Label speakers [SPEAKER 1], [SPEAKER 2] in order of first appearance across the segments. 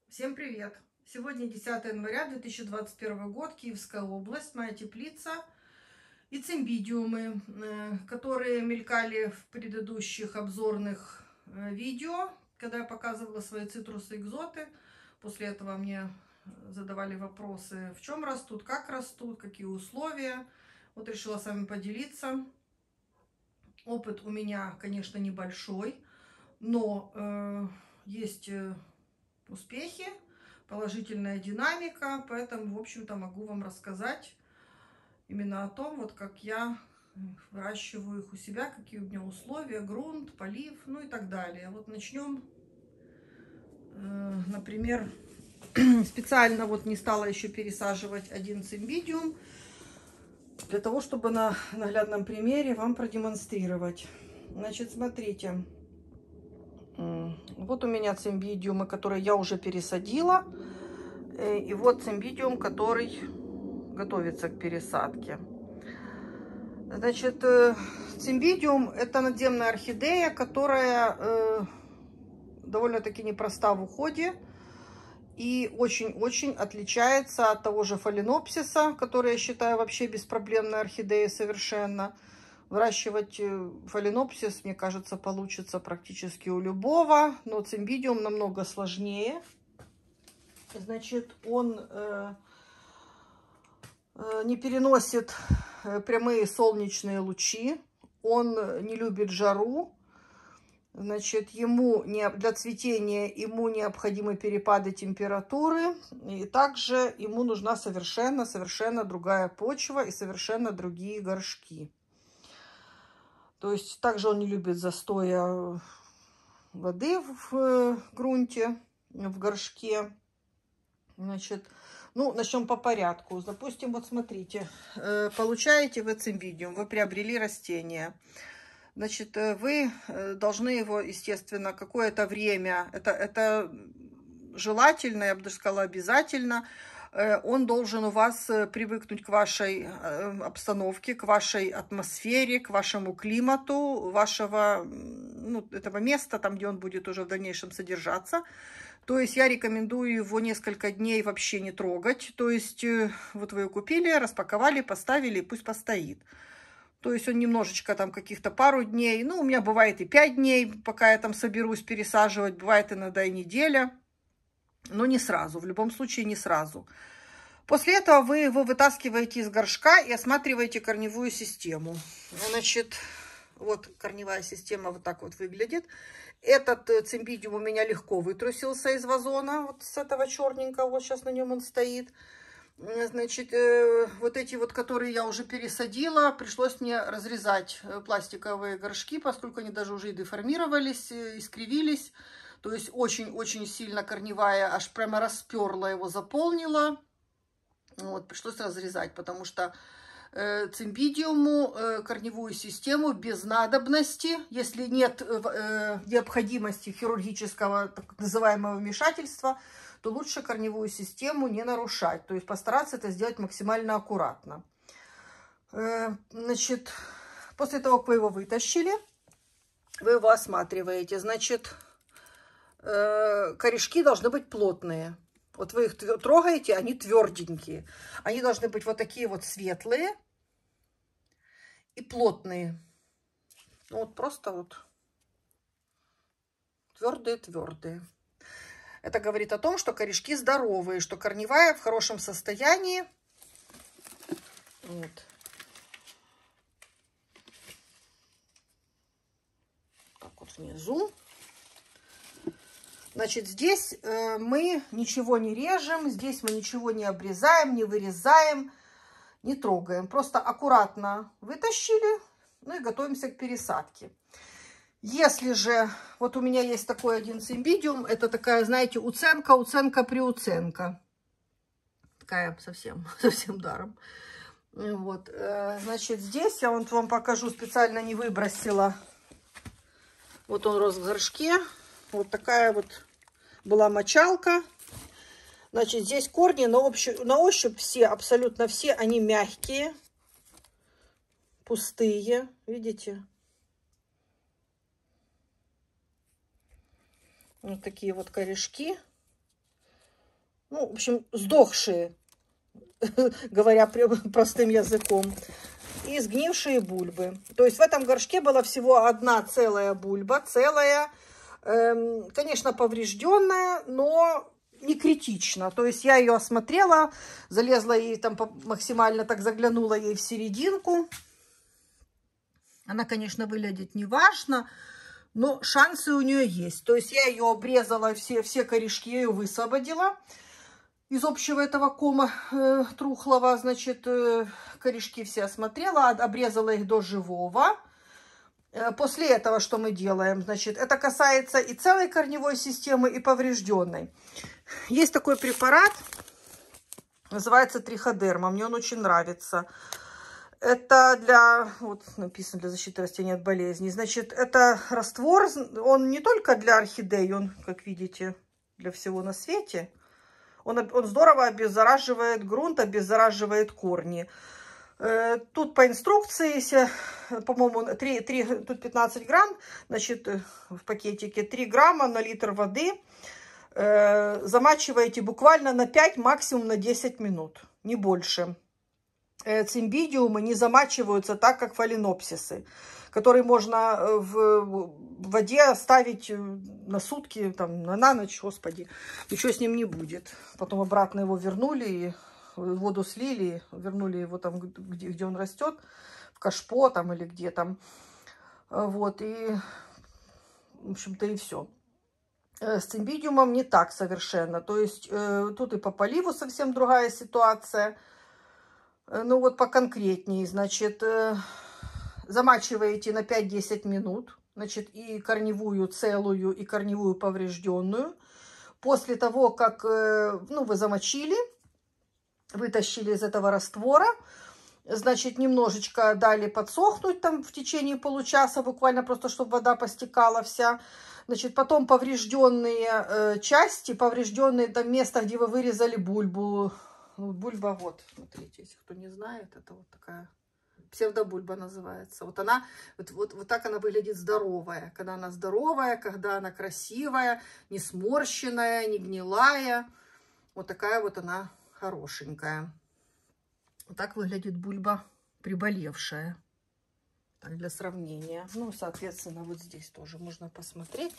[SPEAKER 1] Всем привет! Сегодня 10 января 2021 год, Киевская область, моя теплица и цимбидиумы, которые мелькали в предыдущих обзорных видео, когда я показывала свои цитрусы-экзоты. После этого мне задавали вопросы, в чем растут, как растут, какие условия. Вот решила с вами поделиться. Опыт у меня, конечно, небольшой, но есть успехи, положительная динамика, поэтому, в общем-то, могу вам рассказать именно о том, вот как я выращиваю их у себя, какие у меня условия, грунт, полив, ну и так далее. Вот начнем, например, специально вот не стала еще пересаживать один цимбидиум, для того, чтобы на наглядном примере вам продемонстрировать. Значит, смотрите, вот у меня цимбидиумы, которые я уже пересадила. И вот цимбидиум, который готовится к пересадке. Значит, цимбидиум — это надземная орхидея, которая довольно-таки непроста в уходе и очень-очень отличается от того же фаленопсиса, который я считаю вообще беспроблемной орхидеей совершенно. Выращивать фаленопсис, мне кажется, получится практически у любого, но цимбидиум намного сложнее. Значит, он не переносит прямые солнечные лучи, он не любит жару. Значит, для цветения ему необходимы перепады температуры, и также ему нужна совершенно другая почва и совершенно другие горшки. То есть также он не любит застоя воды в грунте, в горшке. Значит, ну, начнем по порядку. Допустим, вот смотрите, получаете вы цимбидиум, вы приобрели растение. Значит, вы должны его, естественно, какое-то время, это желательно, я бы даже сказала, обязательно, он должен у вас привыкнуть к вашей обстановке, к вашей атмосфере, к вашему климату, вашего, ну, этого места, там, где он будет уже в дальнейшем содержаться. То есть я рекомендую его несколько дней вообще не трогать. То есть вот вы его купили, распаковали, поставили, пусть постоит. То есть он немножечко там каких-то пару дней. Ну, у меня бывает и 5 дней, пока я там соберусь пересаживать. Бывает иногда и неделя. Но не сразу, в любом случае не сразу. После этого вы его вытаскиваете из горшка и осматриваете корневую систему. Значит, вот корневая система вот так вот выглядит. Этот цимбидиум у меня легко вытрусился из вазона, вот с этого черненького, вот сейчас на нем он стоит. Значит, вот эти вот, которые я уже пересадила, пришлось мне разрезать пластиковые горшки, поскольку они даже уже и деформировались, искривились. То есть очень-очень сильно корневая аж прямо расперла его, заполнила. Вот, пришлось разрезать, потому что цимбидиуму корневую систему без надобности, если нет необходимости хирургического так называемого вмешательства, то лучше корневую систему не нарушать, то есть постараться это сделать максимально аккуратно. Значит, после того, как вы его вытащили, вы его осматриваете. Значит, корешки должны быть плотные. Вот вы их трогаете, они тверденькие. Они должны быть вот такие вот светлые и плотные. Вот просто вот твердые-твердые. Это говорит о том, что корешки здоровые, что корневая в хорошем состоянии. Вот. Так вот внизу. Значит, здесь мы ничего не режем, здесь мы ничего не обрезаем, не вырезаем, не трогаем. Просто аккуратно вытащили, ну и готовимся к пересадке. Если же, вот у меня есть такой один цимбидиум, это такая, знаете, уценка-приуценка. Такая совсем даром. Вот, значит, здесь я вот вам покажу, специально не выбросила. Вот он рос в горшке. Вот такая вот была мочалка. Значит, здесь корни на ощупь все, абсолютно все, они мягкие, пустые, видите? Вот такие вот корешки. ну, в общем, сдохшие, говоря простым языком, и сгнившие бульбы. То есть в этом горшке была всего одна целая бульба, целая, конечно, поврежденная, но не критично. То есть я ее осмотрела, залезла ей там максимально, так заглянула ей в серединку. Она, конечно, выглядит неважно, но шансы у нее есть. То есть я ее обрезала, все корешки, я ее высвободила из общего этого кома трухлого. Значит, корешки все осмотрела, обрезала их до живого. После этого что мы делаем? Значит, это касается и целой корневой системы, и поврежденной. Есть такой препарат, называется триходерма. Мне он очень нравится. Это для, вот написано, для защиты растений от болезней. Значит, это раствор, он не только для орхидей, он, как видите, для всего на свете. Он здорово обеззараживает грунт, обеззараживает корни. Тут по инструкции, по-моему, тут 15 грамм, значит, в пакетике 3 грамма на литр воды. Замачиваете буквально на 5, максимум на 10 минут, не больше. Цимбидиумы не замачиваются так, как фаленопсисы, которые можно в воде оставить на сутки, там, на ночь, господи, ничего с ним не будет. Потом обратно его вернули, и воду слили, вернули его там, где он растет, в кашпо там или где там. Вот, и, в общем-то, и все. С цимбидиумом не так совершенно. То есть тут и по поливу совсем другая ситуация. Ну вот поконкретнее, значит, замачиваете на 5-10 минут, значит, и корневую целую, и корневую поврежденную. После того, как, ну, вы замочили, вытащили из этого раствора, значит, немножечко дали подсохнуть там в течение получаса, буквально просто, чтобы вода постекала вся. Значит, потом поврежденные части, поврежденные там места, где вы вырезали бульбу. Ну, бульба, вот, смотрите, если кто не знает, это вот такая псевдобульба называется. Вот она, вот так она выглядит здоровая. Когда она здоровая, когда она красивая, не сморщенная, не гнилая. Вот такая вот она хорошенькая. Вот так выглядит бульба приболевшая. Так, для сравнения. Ну, соответственно, вот здесь тоже можно посмотреть.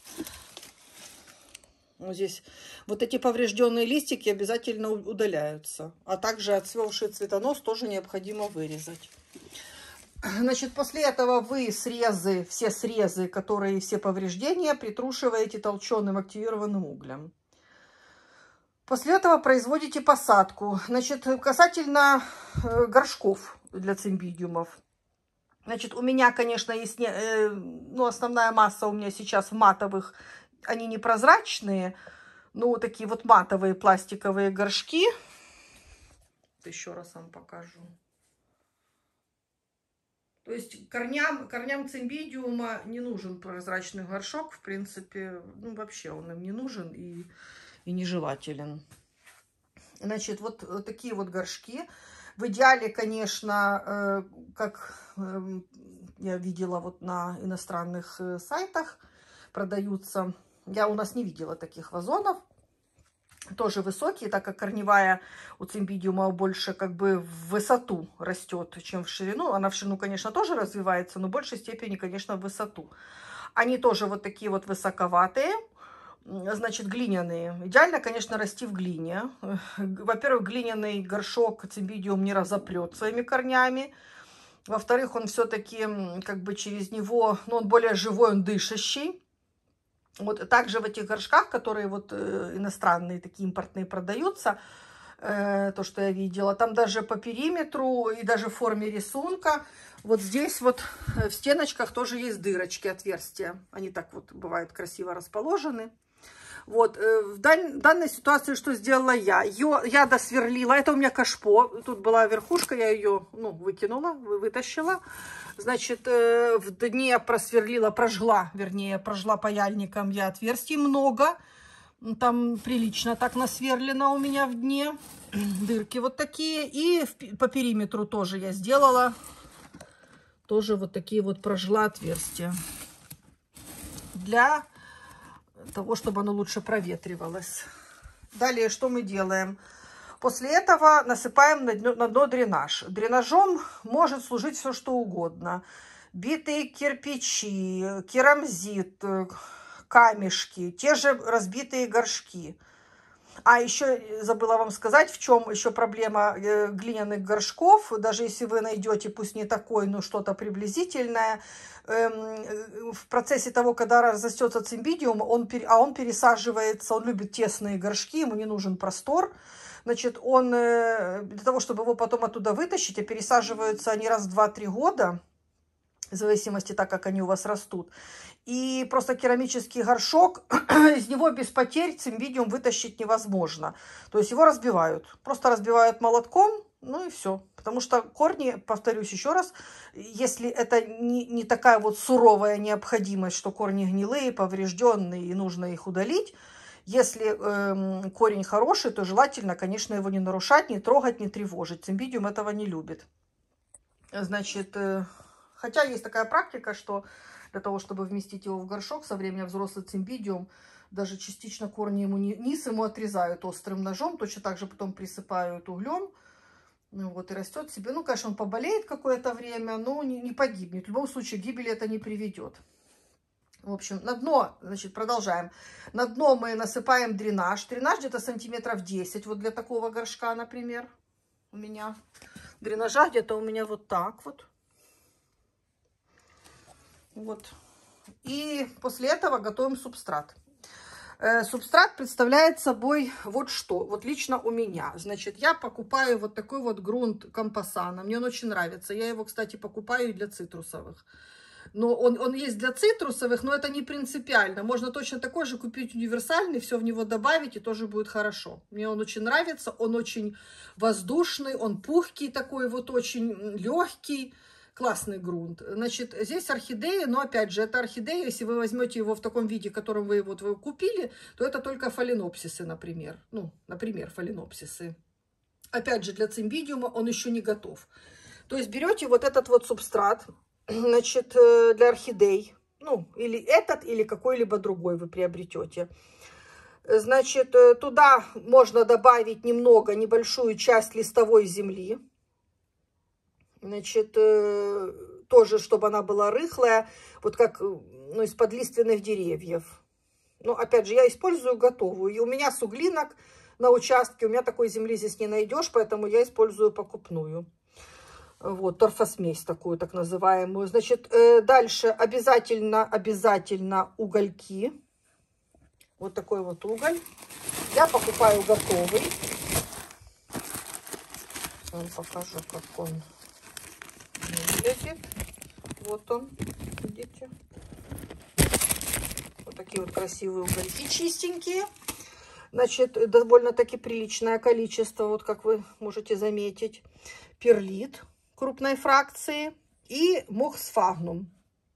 [SPEAKER 1] Вот здесь вот эти поврежденные листики обязательно удаляются. А также отцвевший цветонос тоже необходимо вырезать. Значит, после этого вы срезы, все срезы, которые все повреждения, притрушиваете толченым активированным углем. После этого производите посадку. Значит, касательно горшков для цимбидиумов. Значит, у меня, конечно, есть, ну, основная масса у меня сейчас в матовых. Они непрозрачные, но вот такие вот матовые пластиковые горшки. Еще раз вам покажу. То есть корням цимбидиума не нужен прозрачный горшок. В принципе, ну, вообще он им не нужен и нежелателен. Значит, вот такие вот горшки. В идеале, конечно, как я видела вот на иностранных сайтах, продаются. Я у нас не видела таких вазонов. Тоже высокие, так как корневая у цимбидиума больше как бы в высоту растет, чем в ширину. Она в ширину, конечно, тоже развивается, но в большей степени, конечно, в высоту. Они тоже вот такие вот высоковатые, значит, глиняные. Идеально, конечно, расти в глине. Во-первых, глиняный горшок цимбидиум не разопрет своими корнями. Во-вторых, он все-таки как бы через него, ну, он более живой, он дышащий. Вот также в этих горшках, которые вот иностранные, такие импортные продаются, то, что я видела, там даже по периметру и даже в форме рисунка, вот здесь вот в стеночках тоже есть дырочки, отверстия. Они так вот бывают красиво расположены. Вот, в данной ситуации что сделала я? Я досверлила, это у меня кашпо, тут была верхушка, я ее, ну, выкинула, вытащила. Значит, в дне прожгла паяльником я отверстий много. Там прилично так насверлено у меня в дне. Дырки вот такие. И по периметру тоже я сделала. Тоже вот такие вот прожгла отверстия. Для того, чтобы оно лучше проветривалось. Далее что мы делаем? После этого насыпаем на дно дренаж. Дренажом может служить все что угодно. Битые кирпичи, керамзит, камешки, те же разбитые горшки. А еще забыла вам сказать, в чем еще проблема глиняных горшков. Даже если вы найдете, пусть не такой, но что-то приблизительное, в процессе того, когда разрастется цимбидиум, он пересаживается, он любит тесные горшки, ему не нужен простор. Значит, он для того, чтобы его потом оттуда вытащить, пересаживаются они раз в 2-3 года, в зависимости так, как они у вас растут. И просто керамический горшок, из него без потерь цимбидиум вытащить невозможно. То есть его разбивают. Просто разбивают молотком, ну и все. Потому что корни, повторюсь еще раз, если это не такая вот суровая необходимость, что корни гнилые, поврежденные и нужно их удалить, если корень хороший, то желательно, конечно, его не нарушать, не трогать, не тревожить. Цимбидиум этого не любит. Значит, хотя есть такая практика, что для того, чтобы вместить его в горшок, со временем взрослый цимбидиум, даже частично корни ему низ ему отрезают острым ножом, точно так же потом присыпают углем. Ну, вот и растет себе. Ну, конечно, он поболеет какое-то время, но не погибнет. В любом случае, к гибели это не приведет. В общем, на дно, значит, продолжаем. На дно мы насыпаем дренаж. Дренаж где-то сантиметров 10. Вот для такого горшка, например, у меня. Дренажа где-то у меня вот так вот. Вот. И после этого готовим субстрат. Субстрат представляет собой вот что. Вот лично у меня. Значит, я покупаю вот такой вот грунт Компоссана. Мне он очень нравится. Я его, кстати, покупаю и для цитрусовых. Но он есть для цитрусовых, но это не принципиально. Можно точно такой же купить универсальный, все в него добавить, и тоже будет хорошо. Мне он очень нравится, он очень воздушный, он пухкий такой, вот очень легкий. Классный грунт. Значит, здесь орхидеи, но опять же, это орхидея, если вы возьмете его в таком виде, в котором вы его купили, то это только фаленопсисы, например. Ну, например, фаленопсисы. Опять же, для цимбидиума он еще не готов. То есть берете вот этот вот субстрат, значит, для орхидей, ну, или этот, или какой-либо другой вы приобретете. Значит, туда можно добавить немного, небольшую часть листовой земли. Значит, тоже, чтобы она была рыхлая, вот как, ну, из-под лиственных деревьев. Но, опять же, я использую готовую. И у меня суглинок на участке, у меня такой земли здесь не найдешь, поэтому я использую покупную. Вот, торфосмесь такую, так называемую. Значит, дальше обязательно угольки. Вот такой вот уголь. Я покупаю готовый. Вам покажу, как он выглядит. Вот он, видите. Вот такие вот красивые угольки, чистенькие. Значит, довольно-таки приличное количество, вот как вы можете заметить. Перлит крупной фракции и мох сфагнум.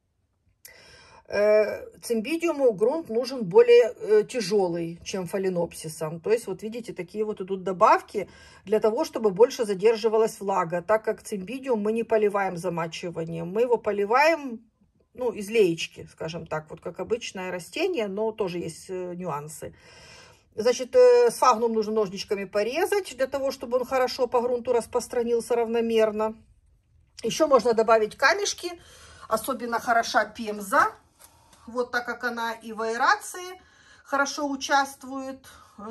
[SPEAKER 1] Цимбидиуму грунт нужен более тяжелый, чем фаленопсисам. То есть, вот видите, такие вот идут добавки для того, чтобы больше задерживалась влага. Так как цимбидиум мы не поливаем замачиванием, мы его поливаем, ну, из леечки, скажем так, вот как обычное растение, но тоже есть нюансы. Значит, сфагнум нужно ножничками порезать, для того, чтобы он хорошо по грунту распространился равномерно. Еще можно добавить камешки, особенно хороша пемза. Вот так как она и в аэрации хорошо участвует,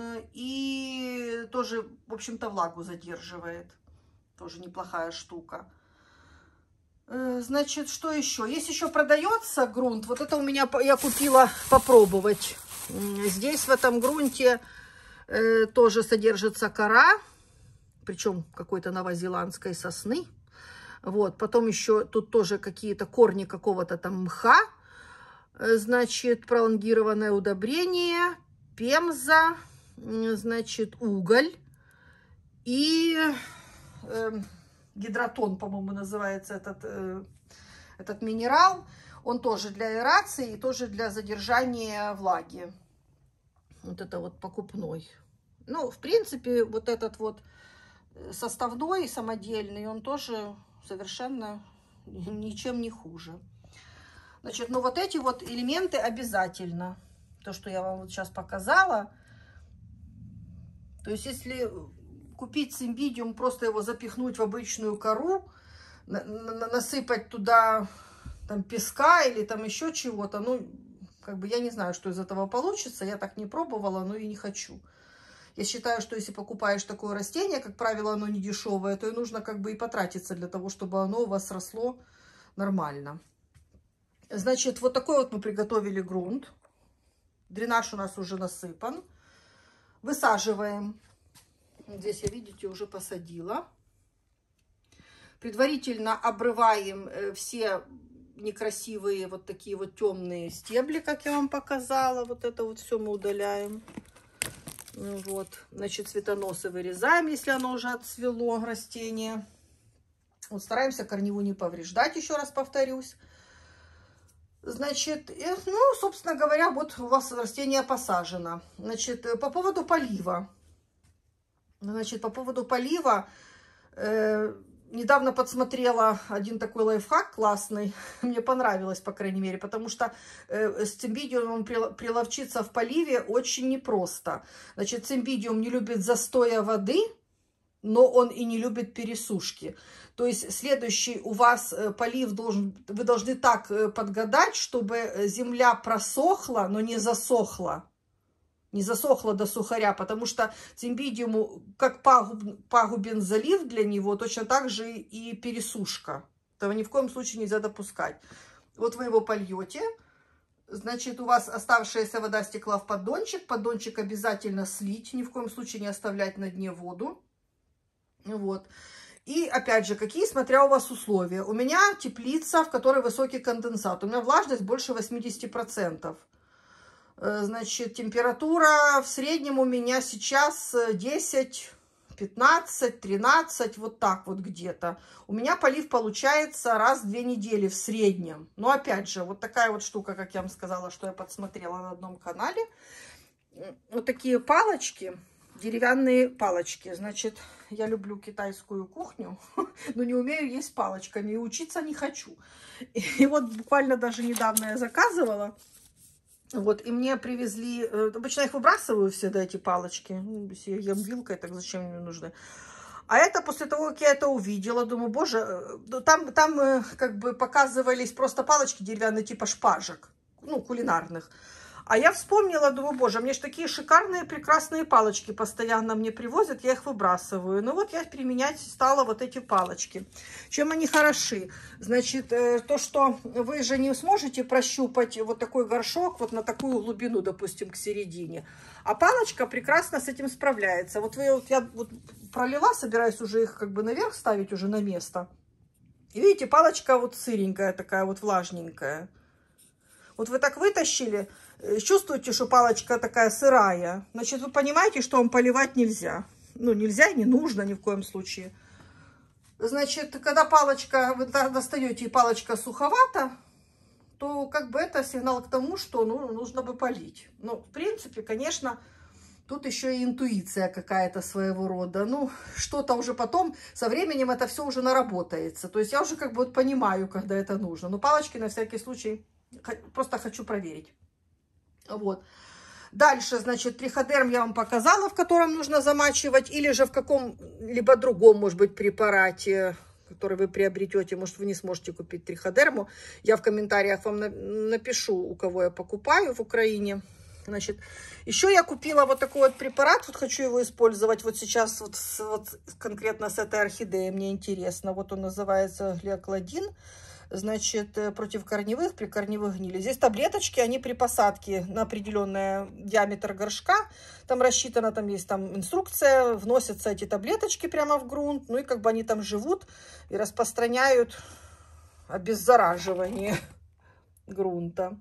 [SPEAKER 1] и тоже, в общем-то, влагу задерживает. Тоже неплохая штука. Значит, что еще? Есть еще продается грунт. Вот это у меня, я купила попробовать. Здесь в этом грунте тоже содержится кора, причем какой-то новозеландской сосны. Вот, потом еще тут тоже какие-то корни какого-то там мха. Значит, пролонгированное удобрение, пемза, значит, уголь и гидротон, по-моему, называется этот минерал. Он тоже для аэрации и тоже для задержания влаги. Вот это вот покупной. Ну, в принципе, вот этот вот составной, самодельный, он тоже совершенно ничем не хуже. Значит, ну вот эти вот элементы обязательно. То, что я вам вот сейчас показала. То есть, если купить цимбидиум, просто его запихнуть в обычную кору, насыпать туда там песка или там еще чего-то, ну, как бы я не знаю, что из этого получится, я так не пробовала, но и не хочу. Я считаю, что если покупаешь такое растение, как правило, оно не дешевое, то и нужно как бы и потратиться для того, чтобы оно у вас росло нормально. Значит, вот такой вот мы приготовили грунт. Дренаж у нас уже насыпан. Высаживаем. Здесь я, видите, уже посадила. Предварительно обрываем все некрасивые вот такие вот темные стебли, как я вам показала. Вот это вот все мы удаляем. Вот. Значит, цветоносы вырезаем, если оно уже отцвело, растение. Вот стараемся корневую не повреждать, еще раз повторюсь. Значит, ну, собственно говоря, вот у вас растение посажено. Значит, по поводу полива. Значит, по поводу полива, недавно подсмотрела один такой лайфхак классный. Мне понравилось, по крайней мере, потому что с цимбидиумом приловчиться в поливе очень непросто. Значит, цимбидиум не любит застоя воды, но он и не любит пересушки. То есть следующий у вас полив вы должны так подгадать, чтобы земля просохла, но не засохла. Не засохла до сухаря, потому что цимбидиуму, как пагубен залив для него, точно так же и пересушка. Этого ни в коем случае нельзя допускать. Вот вы его польете. Значит, у вас оставшаяся вода стекла в поддончик. Поддончик обязательно слить, ни в коем случае не оставлять на дне воду. Вот. И опять же, какие, смотря у вас условия. У меня теплица, в которой высокий конденсат. У меня влажность больше 80%. Значит, температура в среднем у меня сейчас 10, 15, 13, вот так вот где-то. У меня полив получается раз в 2 недели в среднем. Но опять же, вот такая вот штука, как я вам сказала, что я подсмотрела на одном канале. Вот такие палочки, деревянные палочки. Значит, я люблю китайскую кухню, но не умею есть палочками и учиться не хочу. И вот буквально даже недавно я заказывала. Вот, и мне привезли, обычно я их выбрасываю всегда, эти палочки, если я ем вилкой, так зачем мне нужны? А это после того, как я это увидела, думаю, боже, там как бы показывались просто палочки деревянные, типа шпажек, ну, кулинарных. А я вспомнила, думаю, боже, мне же такие шикарные, прекрасные палочки постоянно мне привозят, я их выбрасываю. Ну вот я применять стала вот эти палочки. Чем они хороши? Значит, то, что вы же не сможете прощупать вот такой горшок вот на такую глубину, допустим, к середине. А палочка прекрасно с этим справляется. Вот я вот пролила, собираюсь уже их как бы наверх ставить уже на место. И видите, палочка вот сыренькая такая, вот влажненькая. Вот вы так вытащили, чувствуете, что палочка такая сырая. Значит, вы понимаете, что вам поливать нельзя. Ну, нельзя и не нужно ни в коем случае. Значит, когда палочка, вы достаете и палочка суховата, то как бы это сигнал к тому, что ну, нужно бы полить. Ну, в принципе, конечно, тут еще и интуиция какая-то своего рода. Ну, что-то уже потом, со временем это все уже наработается. То есть я уже как бы вот понимаю, когда это нужно. Но палочки на всякий случай просто хочу проверить. Вот. Дальше, значит, триходерм я вам показала, в котором нужно замачивать, или же в каком-либо другом, может быть, препарате, который вы приобретете. Может, вы не сможете купить триходерму. Я в комментариях вам напишу, у кого я покупаю в Украине. Значит, еще я купила вот такой вот препарат, вот хочу его использовать вот сейчас, вот конкретно с этой орхидеей, мне интересно. Вот он называется глиокладин. Значит, против корневых, при корневых гнили. Здесь таблеточки, они при посадке на определенный диаметр горшка. Там рассчитано, там есть там инструкция, вносятся эти таблеточки прямо в грунт. Ну и как бы они там живут и распространяют обеззараживание грунта.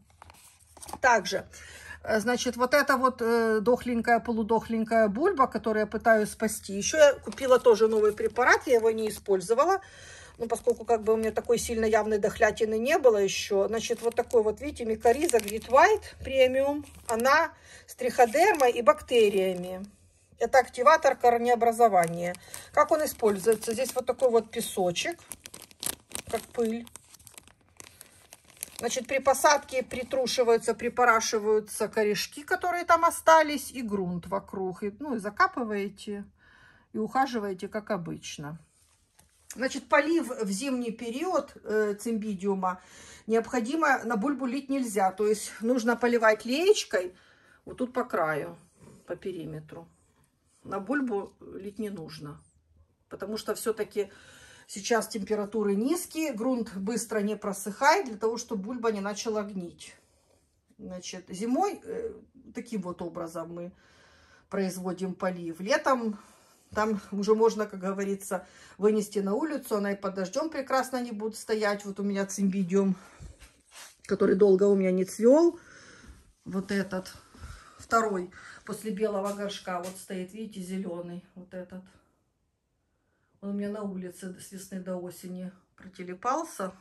[SPEAKER 1] Также, значит, вот эта вот дохленькая, полудохленькая бульба, которую я пытаюсь спасти. Еще я купила тоже новый препарат, я его не использовала. Ну, поскольку как бы у меня такой сильно явной дохлятины не было еще. Значит, вот такой вот, видите, микориза Grit White премиум. Она с триходермой и бактериями. Это активатор корнеобразования. Как он используется? Здесь вот такой вот песочек, как пыль. Значит, при посадке притрушиваются, припорашиваются корешки, которые там остались, и грунт вокруг. И, ну, и закапываете, и ухаживаете, как обычно. Значит, полив в зимний период цимбидиума необходимо, на бульбу лить нельзя. То есть нужно поливать леечкой вот тут по краю, по периметру. На бульбу лить не нужно, потому что все-таки сейчас температуры низкие, грунт быстро не просыхает, для того, чтобы бульба не начала гнить. Значит, зимой таким вот образом мы производим полив. Летом там уже можно, как говорится, вынести на улицу, она и под дождем прекрасно не будет стоять. Вот у меня цимбидиум, который долго у меня не цвел. Вот этот, второй, после белого горшка, вот стоит, видите, зеленый, вот этот. Он у меня на улице с весны до осени протелепался.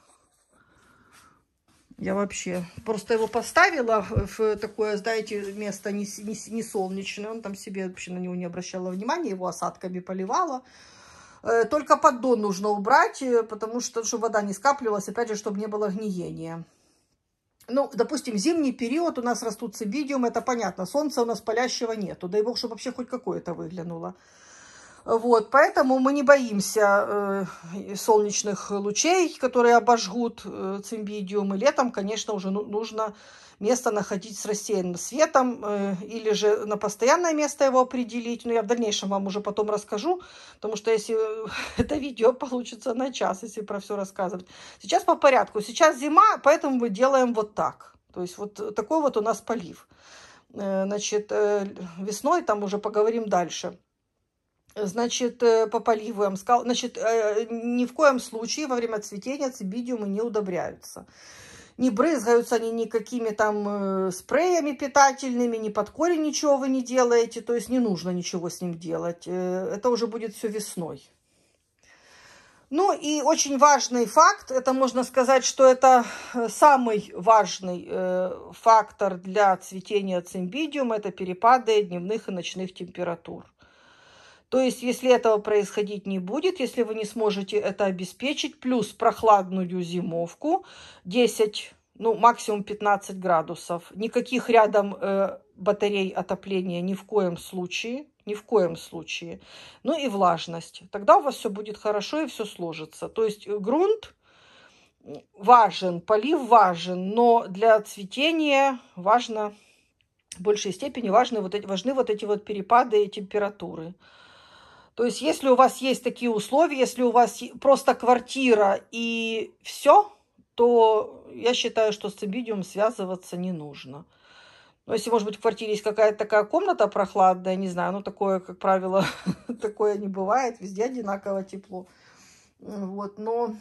[SPEAKER 1] Я вообще просто его поставила в такое, знаете, место не солнечное. Он там себе вообще на него не обращала внимания, его осадками поливала. Только поддон нужно убрать, потому что, чтобы вода не скапливалась, опять же, чтобы не было гниения. Ну, допустим, зимний период у нас растут цимбидиум, это понятно. Солнца у нас палящего нету. Дай бог, чтобы вообще хоть какое-то выглянуло. Вот, поэтому мы не боимся солнечных лучей, которые обожгут цимбидиум. И летом, конечно, уже нужно место находить с рассеянным светом или же на постоянное место его определить. Но я в дальнейшем вам уже потом расскажу, потому что если это видео получится на час, если про все рассказывать. Сейчас по порядку. Сейчас зима, поэтому мы делаем вот так. То есть вот такой вот у нас полив. Значит, весной там уже поговорим дальше. Значит, по поливу я вам сказала, значит, ни в коем случае во время цветения цимбидиумы не удобряются. Не брызгаются они никакими там спреями питательными, ни под корень ничего вы не делаете, то есть не нужно ничего с ним делать. Это уже будет все весной. Ну и очень важный факт, это можно сказать, что это самый важный фактор для цветения цимбидиума, это перепады дневных и ночных температур. То есть, если этого происходить не будет, если вы не сможете это обеспечить, плюс прохладную зимовку, 10, ну, максимум 15 градусов, никаких рядом батарей отопления ни в коем случае, ни в коем случае. Ну и влажность. Тогда у вас все будет хорошо и все сложится. То есть, грунт важен, полив важен, но для цветения важно, в большей степени важны вот эти вот перепады температуры. То есть, если у вас есть такие условия, если у вас просто квартира и все, то я считаю, что с цимбидиумом связываться не нужно. Но если, может быть, в квартире есть какая-то такая комната прохладная, не знаю, ну, такое, как правило, такое не бывает, везде одинаково тепло. Вот, но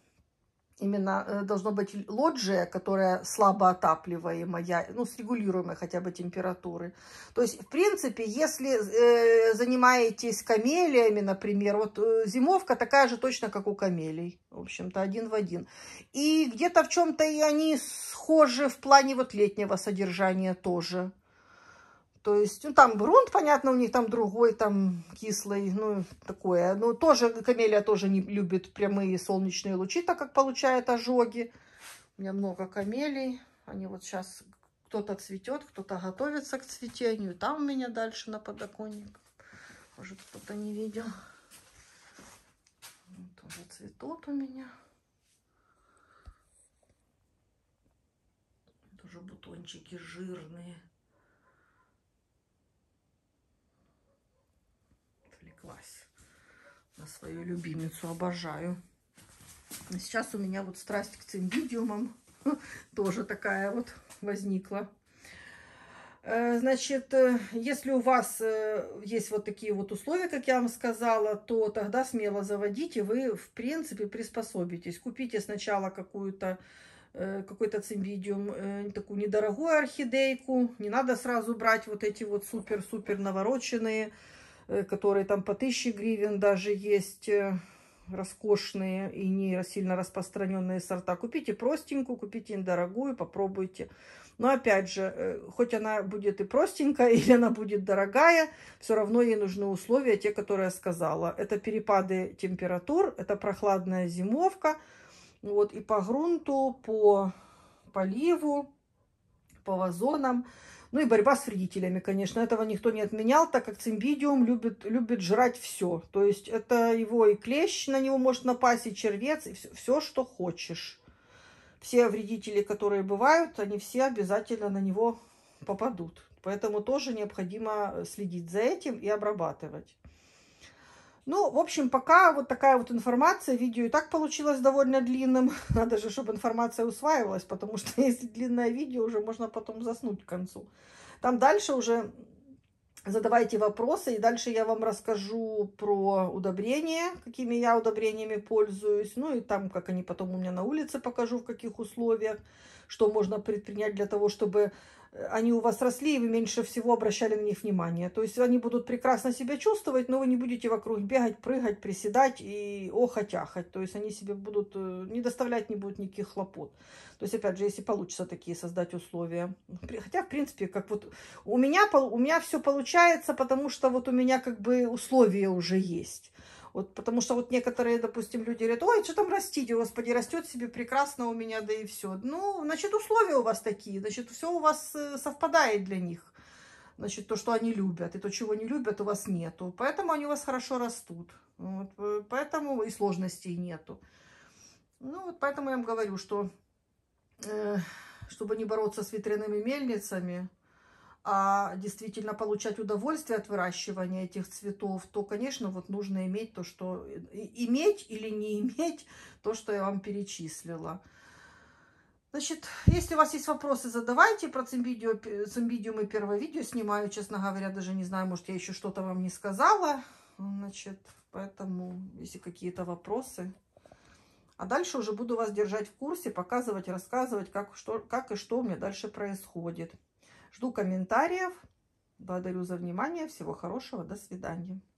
[SPEAKER 1] именно должно быть лоджия, которая слабо отапливаемая, ну, с регулируемой хотя бы температурой. То есть, в принципе, если занимаетесь камелиями, например, вот зимовка такая же точно, как у камелий, в общем-то, один в один. И где-то в чем-то и они схожи в плане вот летнего содержания тоже. То есть, ну, там грунт, понятно, у них там другой, там кислый, ну, такое. Ну, тоже камелия тоже не любит прямые солнечные лучи, так как получает ожоги. У меня много камелий. Они вот сейчас, кто-то цветет, кто-то готовится к цветению. Там у меня дальше на подоконник. Может, кто-то не видел. Тоже цветут у меня. Тоже бутончики жирные. На свою любимицу, обожаю. Сейчас у меня вот страсть к цимбидиумам тоже такая вот возникла. Значит, если у вас есть вот такие вот условия, как я вам сказала, то тогда смело заводите, вы в принципе приспособитесь. Купите сначала какой-то цимбидиум, такую недорогую орхидейку. Не надо сразу брать вот эти вот супер-супер навороченные, которые там по 1000 гривен даже есть, роскошные и не сильно распространенные сорта. Купите простенькую, купите недорогую, попробуйте. Но опять же, хоть она будет и простенькая, или она будет дорогая, все равно ей нужны условия, те, которые я сказала. Это перепады температур, это прохладная зимовка. Вот, и по грунту, по поливу, по вазонам. Ну и борьба с вредителями, конечно. Этого никто не отменял, так как цимбидиум любит жрать все. То есть это его и клещ на него может напасть, и червец, и все, что хочешь. Все вредители, которые бывают, они все обязательно на него попадут. Поэтому тоже необходимо следить за этим и обрабатывать. Ну, в общем, пока вот такая вот информация. Видео и так получилось довольно длинным. Надо же, чтобы информация усваивалась, потому что если длинное видео, уже можно потом заснуть к концу. Там дальше уже задавайте вопросы, и дальше я вам расскажу про удобрения, какими я удобрениями пользуюсь. Ну и там, как они потом у меня на улице, покажу, в каких условиях, что можно предпринять для того, чтобы они у вас росли, и вы меньше всего обращали на них внимание. То есть они будут прекрасно себя чувствовать, но вы не будете вокруг бегать, прыгать, приседать и охать-ахать. То есть они себе будут, не доставлять не будут никаких хлопот. То есть, опять же, если получится такие создать условия. Хотя, в принципе, как вот у меня все получается, потому что вот у меня как бы условия уже есть. Вот, потому что вот некоторые, допустим, люди говорят, ой, что там растите, господи, растет себе прекрасно у меня, да и все. Ну, значит, условия у вас такие, значит, все у вас совпадает для них. Значит, то, что они любят, и то, чего не любят, у вас нету. Поэтому они у вас хорошо растут. Вот, поэтому и сложностей нету. Ну, вот поэтому я вам говорю, что чтобы не бороться с ветряными мельницами, а действительно получать удовольствие от выращивания этих цветов, то, конечно, вот нужно иметь то, что... Иметь или не иметь то, что я вам перечислила. Значит, если у вас есть вопросы, задавайте. Про цимбидиумы первое видео снимаю, честно говоря, даже не знаю, может, я еще что-то вам не сказала. Значит, поэтому, если какие-то вопросы... А дальше уже буду вас держать в курсе, показывать, рассказывать, как и что у меня дальше происходит. Жду комментариев. Благодарю за внимание. Всего хорошего. До свидания.